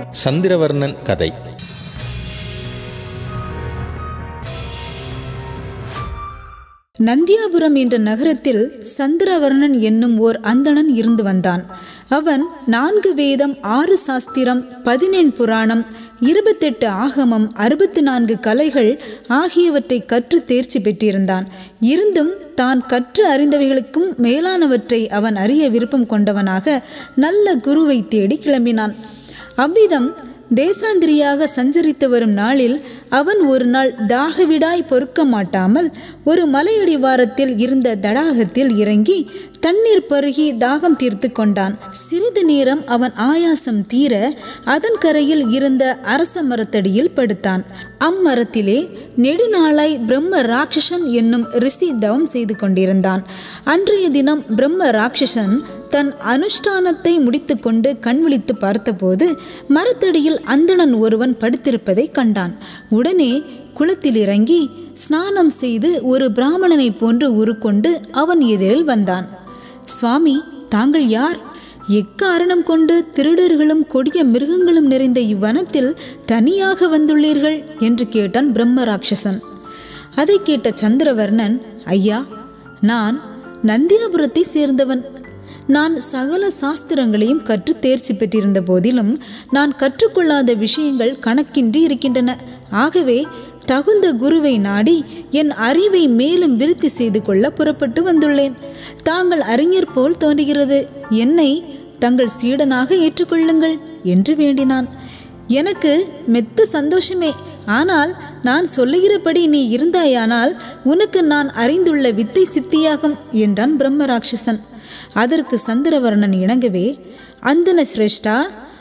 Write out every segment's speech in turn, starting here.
சந்திரவர்ணன் கதை. நந்தியாபுரம் என்ற நகரத்தில் சந்திரவர்ணன் என்னும் ஓர் அந்தணன் இருந்து வந்தான். அவன் 4 வேதம், 6 சாஸ்திரம், 18 புராணம், 28 ஆகமம், 64 கலைகள் ஆகியவற்றை கற்று தேர்ச்சி பெற்றிருந்தான். இருந்தும் தான் கற்று அறிந்தவைகளுக்கும் மேலானவற்றை அவன் அறிய விருப்பம் கொண்டவனாக நல்ல குருவை தேடி கிளம்பினான். அவ்விதம் தேசாந்திரியாக சஞ்சரித்து வரும் நாளில் அவன் ஒரு நாள் தாகவிடாய் பொறுக்க மாட்டாமல் ஒரு மலையடிவாரத்தில் இருந்த தடாகத்தில் இறங்கி தண்ணீர் பருகி தாகம் தீர்த்து கொண்டான். சிறிது நேரம் அவன் ஆயாசம் தீர அதன் கரையில் இருந்த அரச மரத்தடியில் படுத்தான். அம்மரத்திலே நெடுநாளாய் பிரம்ம ராட்சசன் என்னும் ரிஷி தவம் செய்து கொண்டிருந்தான். அன்றைய தினம் பிரம்ம ராட்சசன் தன் அனுஷ்டானத்தை முடித்து கொண்டு கண் விழித்து பார்த்தபோது மரத்தடியில் அந்தணன் ஒருவன் படுத்திருப்பதை கண்டான். உடனே குளத்தில் இறங்கி ஸ்நானம் செய்து ஒரு பிராமணனை போன்று உருக்கொண்டு அவன் எதிரில் வந்தான். சுவாமி, தாங்கள் யார்? எக்காரணம் கொண்டு திருடர்களும் கொடிய மிருகங்களும் நிறைந்த இவ்வனத்தில் தனியாக வந்துள்ளீர்கள் என்று கேட்டான் பிரம்ம ராட்சசன். அதை கேட்ட சந்திரவர்ணன், ஐயா, நான் நந்தியாபுரத்தை சேர்ந்தவன். நான் சகல சாஸ்திரங்களையும் கற்று தேர்ச்சி பெற்றிருந்த போதிலும் நான் கற்றுக்கொள்ளாத விஷயங்கள் கணக்கின்றி இருக்கின்றன. ஆகவே தகுந்த குருவை நாடி என் அறிவை மேலும் விருத்தி செய்து கொள்ள புறப்பட்டு வந்துள்ளேன். தாங்கள் அறிஞர் போல் தோன்றுகிறது. என்னை தங்கள் சீடனாக ஏற்றுக்கொள்ளுங்கள் என்று வேண்டினான். எனக்கு மெத்த சந்தோஷமே. ஆனால் நான் சொல்லுகிறபடி நீ இருந்தாயானால் உனக்கு நான் அறிந்துள்ள வித்தை சித்தியாகும் என்றான் பிரம்ம ராட்சசன். அதற்கு சந்திரவர்ணன் இணங்கவே, அந்தன சிரேஷ்டா,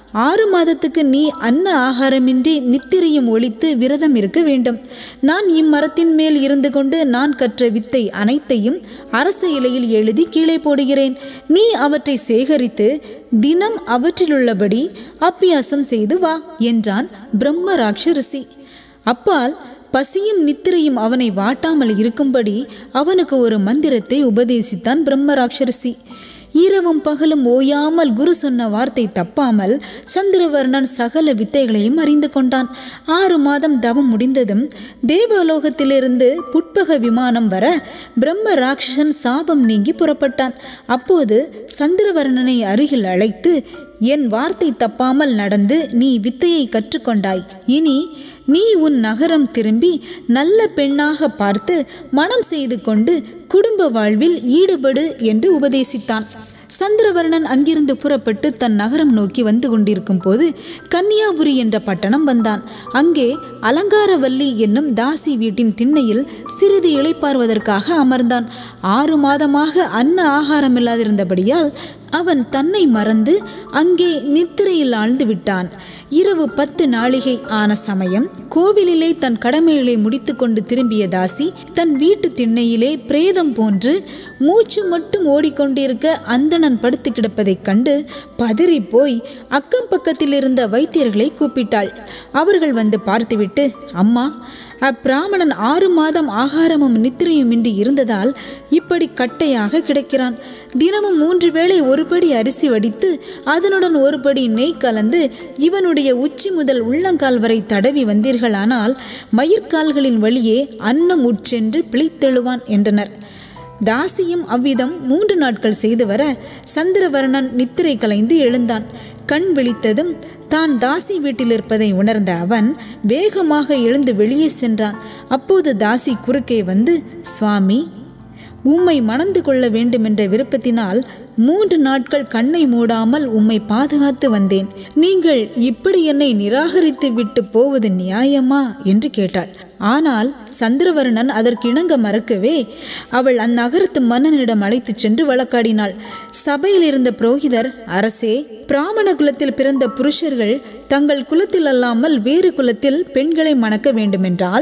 6 மாதத்துக்கு நீ அன்ன ஆகாரமின்றி நித்திரையும் ஒழித்து விரதம் இருக்க வேண்டும். நான் இம்மரத்தின் மேல் இருந்து கொண்டு நான் கற்ற வித்தை அனைத்தையும் அரச இலையில் எழுதி கீழே போடுகிறேன். நீ அவற்றை சேகரித்து தினம் அவற்றிலுள்ளபடி அபியாசம் செய்து வா என்றான் பிரம்ம ராட்சசி. அப்பால் பசியும் நித்திரையும் அவனை வாட்டாமல் இருக்கும்படி அவனுக்கு ஒரு மந்திரத்தை உபதேசித்தான் பிரம்ம ராட்சசி. இரவும் பகலும் ஓயாமல் குரு சொன்ன வார்த்தை தப்பாமல் சந்திரவர்ணன் சகல வித்தைகளையும் அறிந்து கொண்டான். 6 மாதம் தவம் முடிந்ததும் தேவலோகத்திலிருந்து புட்பக விமானம் வர பிரம்ம ராட்சசன் சாபம் நீங்கி புறப்பட்டான். அப்போது சந்திரவர்ணனை அருகில் அழைத்து, என் வார்த்தை தப்பாமல் நடந்து நீ வித்தையை கற்றுக்கொண்டாய். இனி நீ உன் நகரம் திரும்பி நல்ல பெண்ணாக பார்த்து மனம் செய்து கொண்டு குடும்ப வாழ்வில் ஈடுபடு என்று உபதேசித்தான். சந்திரவர்ணன் அங்கிருந்து புறப்பட்டு தன் நகரம் நோக்கி வந்து கொண்டிருக்கும் போது கன்னியாபுரி என்ற பட்டணம் வந்தான். அங்கே அலங்காரவல்லி என்னும் தாசி வீட்டின் திண்ணையில் சிறிது இளைப்பாறுவதற்காக அமர்ந்தான். 6 மாதமாக அன்ன ஆகாரம் இல்லாதிருந்தபடியால் அவன் தன்னை மறந்து அங்கே நித்திரையில் ஆழ்ந்து விட்டான். இரவு 10 நாழிகை ஆன சமயம் கோவிலிலே தன் கடமைகளை முடித்து கொண்டு திரும்பிய தாசி தன் வீட்டு திண்ணையிலே பிரேதம் போன்று மூச்சு மட்டும் ஓடிக்கொண்டிருக்க அந்தணன் படுத்து கிடப்பதைக் கண்டு பதறி போய் அக்கம் பக்கத்தில் இருந்த வைத்தியர்களை கூப்பிட்டாள். அவர்கள் வந்து பார்த்துவிட்டு, அம்மா, அப்பிராமணன் 6 மாதம் ஆகாரமும் நித்திரையும் இன்றி இருந்ததால் இப்படி கட்டையாக கிடக்கிறான். தினமும் 3 வேளை ஒரு படி அரிசி வடித்து அதனுடன் ஒரு படி நெய் கலந்து இவனுடைய உச்சி முதல் உள்ளங்கால் வரை தடவி வந்தீர்களானால் மயிர்கால்களின் வழியே அன்னம் உட்சென்று பிழைத்தெழுவான் என்றனர். தாசியும் அவ்விதம் 3 நாட்கள் செய்து வர சந்திரவர்ணன் நித்திரை கலைந்து எழுந்தான். கண் விழித்ததும் தான் தாசி வீட்டில் இருப்பதை உணர்ந்த அவன் வேகமாக எழுந்து வெளியே சென்றான். அப்போது தாசி குறுக்கே வந்து, சுவாமி, உம்மை மணந்து கொள்ள வேண்டுமென்ற விருப்பத்தினால் 3 நாட்கள் கண்ணை மூடாமல் உம்மை பாதுகாத்து வந்தேன். நீங்கள் இப்படி என்னை நிராகரித்து விட்டு போவது நியாயமா என்று கேட்டாள். ஆனால் சந்திரவர்ணன் அதற்கு இணங்க மறுக்கவே அவள் அந்நகரத்து மன்னனிடம் அழைத்து சென்று வழக்காடினாள். சபையில் இருந்த புரோகிதர், அரசே, பிராமண குலத்தில் பிறந்த புருஷர்கள் தங்கள் குலத்தில் அல்லாமல் வேறு குலத்தில் பெண்களை மணக்க வேண்டுமென்றால்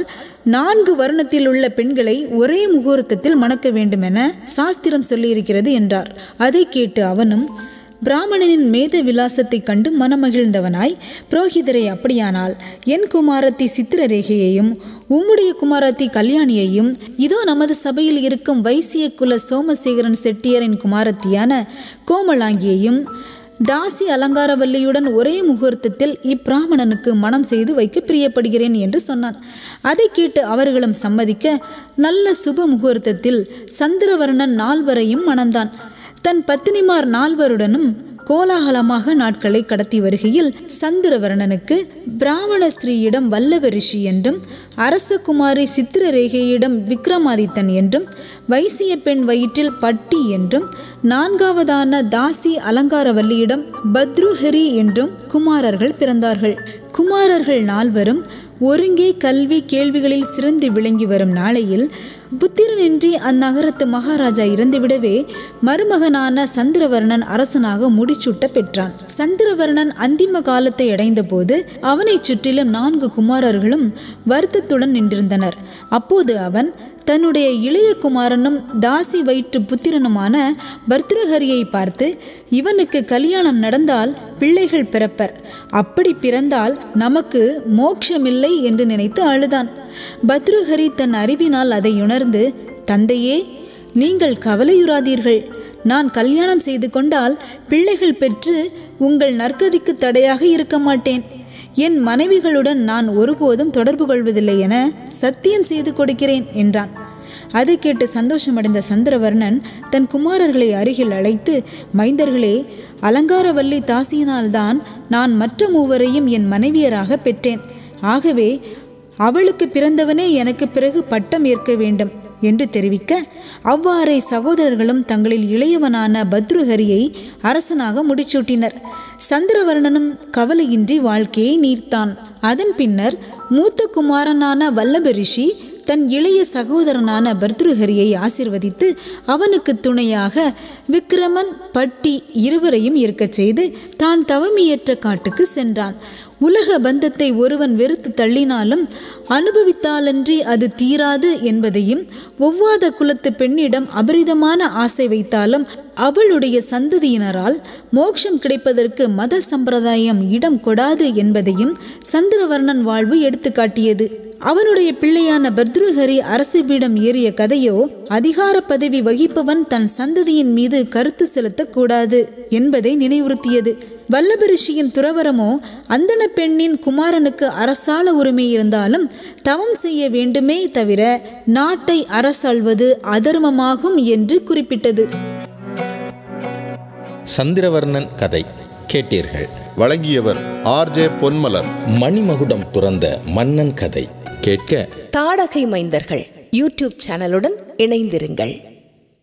4 வருணத்தில் உள்ள பெண்களை ஒரே முகூர்த்தத்தில் மணக்க வேண்டுமென சாஸ்திரம் சொல்லியிருக்கிறது என்றார். அதை கேட்டு அவனும் பிராமணனின் மேத விலாசத்தை கண்டு மனமகிழ்ந்தவனாய், புரோகிதரை, அப்படியானால் என் குமாரத்தி சித்திரரேகையையும் உம்முடைய குமாரத்தி கல்யாணியையும் இதோ நமது சபையில் இருக்கும் வைசிய குல சோமசேகரன் செட்டியரின் குமாரத்தியான கோமலாங்கியையும் தாசி அலங்காரவல்லியுடன் ஒரே முகூர்த்தத்தில் இப்பிராமணனுக்கு மனம் செய்து வைக்க பிரியப்படுகிறேன் என்று சொன்னான். அதை கேட்டு அவர்களும் சம்மதிக்க நல்ல சுப முகூர்த்தத்தில் சந்திரவர்ணன் 4 மணந்தான். தன் பத்தினிமார் 4 கோலாகலமாக நாட்களை கடத்தி வருகையில் சந்திரவர்ணனுக்கு பிராமண ஸ்திரீயிடம் வல்லவ ரிஷி என்றும், அரசகுமாரி சித்திரரேகையிடம் விக்ரமாதித்தன் என்றும், வைசிய பெண் வயிற்றில் பட்டி என்றும், 4வதான தாசி அலங்காரவல்லியிடம் பத்ருஹரி என்றும் குமாரர்கள் பிறந்தார்கள். குமாரர்கள் 4 ஒருங்கே கல்வி கேள்விகளில் சிறந்து விளங்கி வரும் நாளையில் புத்திரனின்றி அந்நகரத்து மகாராஜா இறந்துவிடவே மருமகனான சந்திரவர்ணன் அரசனாக முடிசூட்ட பெற்றான். சந்திரவர்ணன் அந்திம காலத்தை அடைந்த போது அவனை சுற்றிலும் 4 குமாரர்களும் வருத்தத்துடன் நின்றிருந்தனர். அப்போது அவன் தன்னுடைய இளைய குமாரனும் தாசி வயிற்று புத்திரனுமான பர்த்ருஹரியை பார்த்து, இவனுக்கு கல்யாணம் நடந்தால் பிள்ளைகள் பிறப்பர், அப்படி பிறந்தால் நமக்கு மோட்சமில்லை என்று நினைத்து அழுதான். பத்ருஹரி தன் அறிவினால் அதை உணர்ந்து, தந்தையே, நீங்கள் கவலையுறாதீர்கள், நான் கல்யாணம் செய்து கொண்டால் பிள்ளைகள் பெற்று உங்கள் நற்கதிக்கு தடையாக இருக்க மாட்டேன். என் மனைவிகளுடன் நான் ஒருபோதும் தொடர்பு கொள்வதில்லை என சத்தியம் செய்து கொடுக்கிறேன் என்றான். அதை கேட்டு சந்தோஷமடைந்த சந்திரவர்ணன் தன் குமாரர்களை அருகில் அழைத்து, மைந்தர்களே, அலங்காரவல்லி தாசியினால்தான் நான் மற்ற 3 என் மனைவியராக பெற்றேன். ஆகவே அவளுக்கு பிறந்தவனே எனக்கு பிறகு பட்டம் ஏற்க வேண்டும் என்று தெரிவிக்க, அவ்வாறே சகோதரர்களும் தங்களில் இளையவனான பத்ருஹரியை அரசனாக முடிசூட்டினர். சந்திரவர்ணனும் கவலையின்றி வாழ்க்கையை நீர்த்தான். அதன் பின்னர் மூத்த குமாரனான வல்லப ரிஷி தன் இளைய சகோதரனான பர்த்ருஹரியை ஆசிர்வதித்து அவனுக்கு துணையாக விக்ரமன், பட்டி 2 இருக்கச் செய்து தான் தவமியற்ற காட்டுக்கு சென்றான். உலக பந்தத்தை ஒருவன் வெறுத்து தள்ளினாலும் அனுபவித்தாலன்றி அது தீராது என்பதையும், ஒவ்வாத குலத்து பெண்ணிடம் அபரிதமான ஆசை வைத்தாலும் அவளுடைய சந்ததியினரால் மோட்சம் கிடைப்பதற்கு மத சம்பிரதாயம் இடம் கொடாது என்பதையும் சந்திரவர்ணன் வாழ்வு எடுத்து காட்டியது. அவனுடைய பிள்ளையான பர்த்ருஹரி அரசு பீடம் ஏறிய கதையோ, அதிகார பதவி வகிப்பவன் தன் சந்ததியின் மீது கருத்து செலுத்தக்கூடாது என்பதை நினைவுறுத்தியது. வல்லப ரிஷியின் துறவரமோ அந்தண பெண்ணின் குமாரனுக்கு அரசாள உரிமை இருந்தாலும் தவம் செய்ய வேண்டுமே தவிர நாட்டை அரசாள்வது அதர்மமாகும் என்று குறிப்பிட்டது. சந்திரவர்ணன் கதை கேட்டீர்கள். வழங்கியவர் ஆர்.ஜே. பொன்மலர். மணிமகுடம் துறந்த மன்னன் கதை கேட்க தாடகை மைந்தர்கள் யூடியூப் சேனலுடன் இணைந்திருங்கள்.